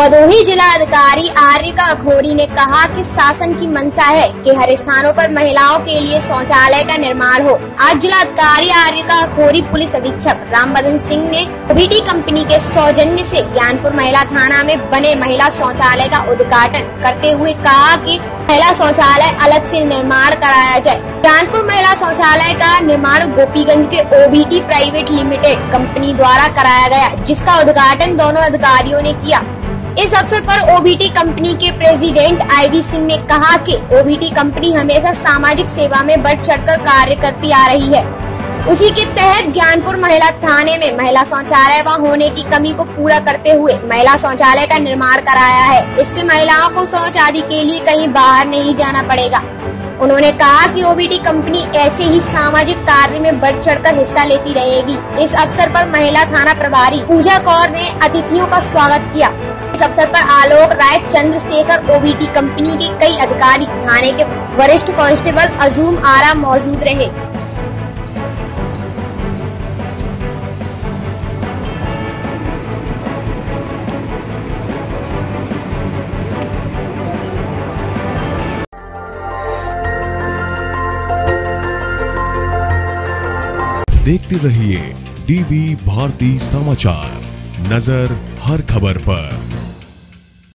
भदोही जिलाधिकारी आर्यका अखौरी ने कहा कि शासन की मंशा है कि हर स्थानों पर महिलाओं के लिए शौचालय का निर्माण हो। आज जिलाधिकारी आर्यका अखौरी पुलिस अधीक्षक रामबदन सिंह ने ओबीटी कंपनी के सौजन्य से ज्ञानपुर महिला थाना में बने महिला शौचालय का उद्घाटन करते हुए कहा कि महिला शौचालय अलग से निर्माण कराया जाए। ज्ञानपुर महिला शौचालय का निर्माण गोपीगंज के ओबीटी प्राइवेट लिमिटेड कंपनी द्वारा कराया गया, जिसका उद्घाटन दोनों अधिकारियों ने किया। इस अवसर पर ओबीटी कंपनी के प्रेसिडेंट आईवी सिंह ने कहा कि ओबीटी कंपनी हमेशा सामाजिक सेवा में बढ़ चढ़कर कार्य करती आ रही है। उसी के तहत ज्ञानपुर महिला थाने में महिला शौचालय व होने की कमी को पूरा करते हुए महिला शौचालय का निर्माण कराया है। इससे महिलाओं को शौच आदि के लिए कहीं बाहर नहीं जाना पड़ेगा। उन्होंने कहा कि ओबीटी कंपनी ऐसे ही सामाजिक कार्य में बढ़ चढ़कर हिस्सा लेती रहेगी। इस अवसर पर महिला थाना प्रभारी पूजा कौर ने अतिथियों का स्वागत किया। इस अवसर पर आलोक राय, चंद्रशेखर, ओबीटी कंपनी के कई अधिकारी, थाने के वरिष्ठ कांस्टेबल अजूम आरा मौजूद रहे। देखते रहिए डीवी भारती समाचार, नजर हर खबर पर।